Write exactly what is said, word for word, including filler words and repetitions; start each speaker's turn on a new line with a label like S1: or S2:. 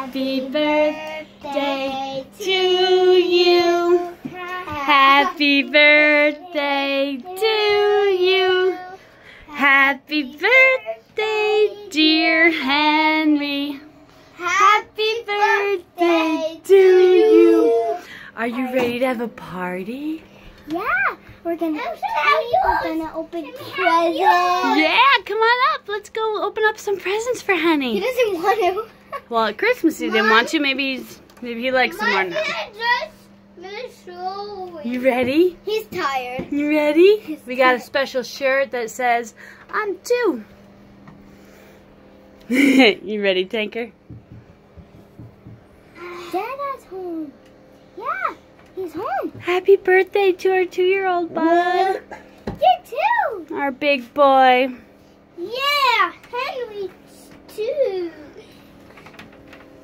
S1: Happy birthday to you. Happy birthday to you. Happy birthday, dear Henry. Happy birthday to you. Are you ready to have a party?
S2: Yeah, we're gonna we're gonna open presents.
S1: Yeah, come on up. Let's go open up some presents for Honey.
S2: He doesn't want to.
S1: Well, at Christmas he didn't want to. Maybe he's, maybe he likes them more now. You ready?
S2: He's tired.
S1: You ready?
S2: He's
S1: We got a
S2: tired.
S1: special shirt that says, I'm two. You ready, Tanker?
S2: Dada's home. Yeah, he's home.
S1: Happy birthday to our two-year-old bud.
S2: You too.
S1: Our big boy.
S2: Yeah, Henry.